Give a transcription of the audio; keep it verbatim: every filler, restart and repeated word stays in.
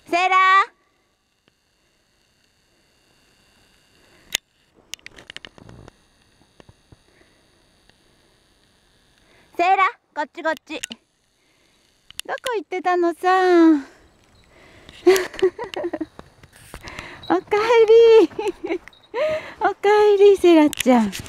セイラー、セイラ、こっちこっち。どこ行ってたのさ。おかえり。おかえり、セイラちゃん。